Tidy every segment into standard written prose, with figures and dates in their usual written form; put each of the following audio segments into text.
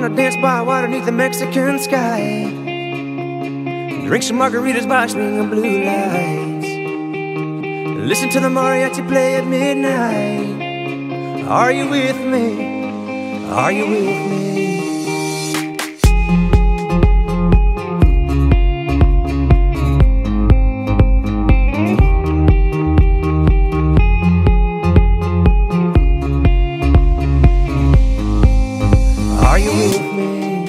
wanna dance by water beneath the Mexican sky, drink some margaritas by swinging blue lights, listen to the mariachi play at midnight. Are you with me? Are you with me? Are you with me?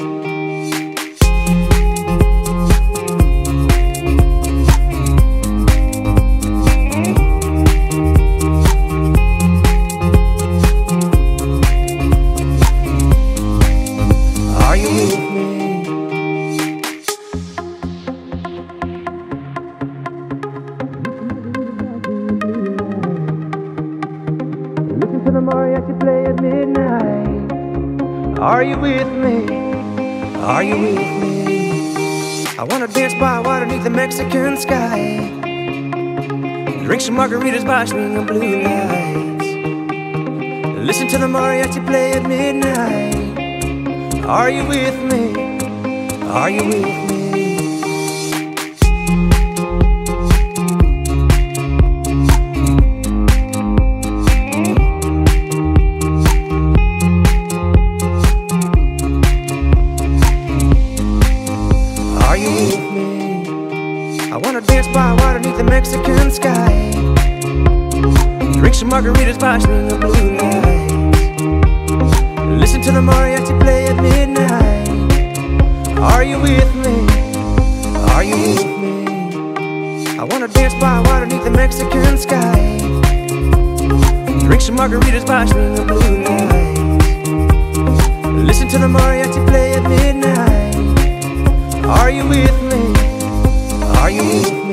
Are you with me? Listen to the mariachi play at midnight. Are you with me? Are you with me? I wanna dance by water beneath the Mexican sky, drink some margaritas by swinging blue lights, listen to the mariachi play at midnight. Are you with me? Are you with me? Are you with me? I wanna dance by water beneath the Mexican sky, drink some margaritas by swinging blue lights, listen to the mariachi play at midnight. Are you with me? Are you with me? I wanna dance by water beneath the Mexican sky, drink some margaritas by swinging blue lights, listen to the mariachi play at midnight. Are you with me? Are you with me?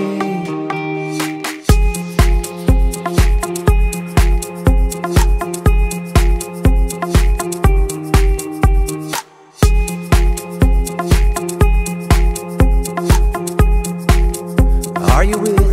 Are you with me?